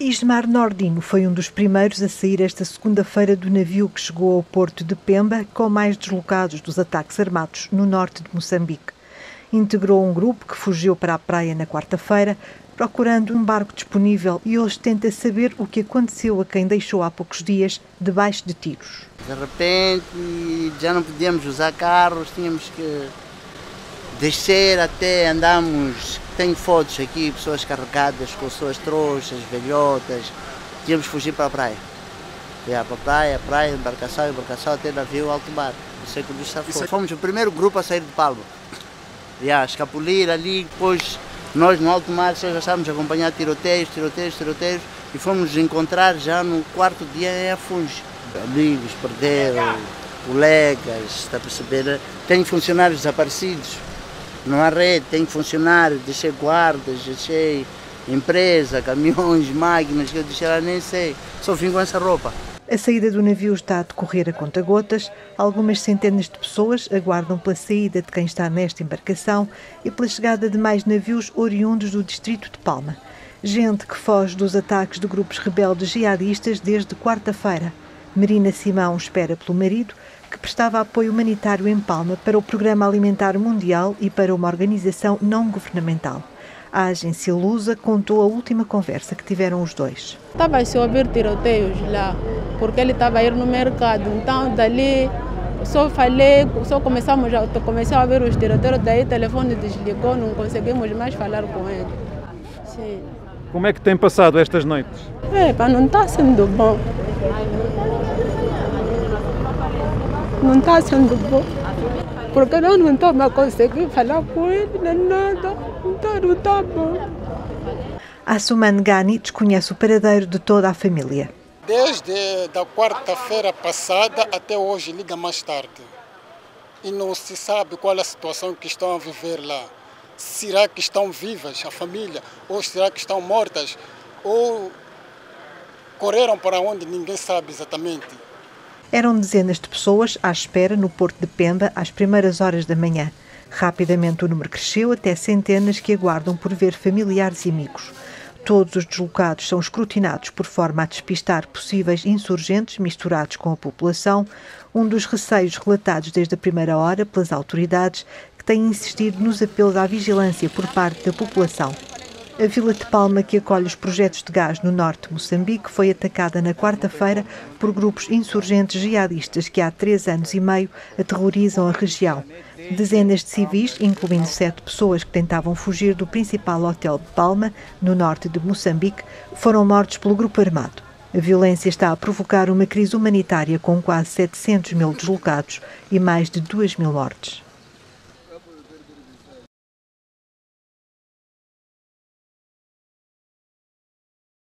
Ismar Nordino foi um dos primeiros a sair esta segunda-feira do navio que chegou ao porto de Pemba, com mais deslocados dos ataques armados no norte de Moçambique. Integrou um grupo que fugiu para a praia na quarta-feira, procurando um barco disponível, e hoje tenta saber o que aconteceu a quem deixou há poucos dias debaixo de tiros. De repente já não podíamos usar carros, tínhamos que descer até andamos. Tenho fotos aqui, pessoas carregadas com suas trouxas, velhotas. Tínhamos que fugir para a praia. Para a praia, embarcação até navio, alto mar. Não sei quando está fora. Fomos o primeiro grupo a sair de Palma. Escapulir ali, depois nós no alto mar já estávamos a acompanhar tiroteios, e fomos nos encontrar já no quarto dia em Afungi. Amigos perderam, colegas, está a perceber? Tem funcionários desaparecidos. Não há rede, tem funcionários, deixei guardas, deixei empresa, caminhões, máquinas, que eu deixei lá nem sei, só vim com essa roupa. A saída do navio está a decorrer a conta-gotas. Algumas centenas de pessoas aguardam pela saída de quem está nesta embarcação e pela chegada de mais navios oriundos do distrito de Palma. Gente que foge dos ataques de grupos rebeldes jihadistas desde quarta-feira. Marina Simão espera pelo marido, que prestava apoio humanitário em Palma para o Programa Alimentar Mundial e para uma organização não governamental. A agência Lusa contou a última conversa que tiveram os dois. Estava a se ouvir tiroteios lá, porque ele estava a ir no mercado. Então, dali, comecei a ouvir os tiroteios, daí o telefone desligou, não conseguimos mais falar com ele. Sim. Como é que tem passado estas noites? Não está sendo bom. Não está sendo bom, porque eu não estou a conseguir falar com ele, nem nada, não está bom. Assuman Ghani desconhece o paradeiro de toda a família. Desde a quarta-feira passada até hoje liga mais tarde. E não se sabe qual é a situação que estão a viver lá. Será que estão vivas a família? Ou será que estão mortas? Ou correram para onde ninguém sabe exatamente. Eram dezenas de pessoas à espera no porto de Pemba às primeiras horas da manhã. Rapidamente o número cresceu até centenas que aguardam por ver familiares e amigos. Todos os deslocados são escrutinados por forma a despistar possíveis insurgentes misturados com a população, um dos receios relatados desde a primeira hora pelas autoridades, que têm insistido nos apelos à vigilância por parte da população. A vila de Palma, que acolhe os projetos de gás no norte de Moçambique, foi atacada na quarta-feira por grupos insurgentes jihadistas que há 3 anos e meio aterrorizam a região. Dezenas de civis, incluindo 7 pessoas que tentavam fugir do principal hotel de Palma, no norte de Moçambique, foram mortos pelo grupo armado. A violência está a provocar uma crise humanitária com quase 700 mil deslocados e mais de 2.000 mortes.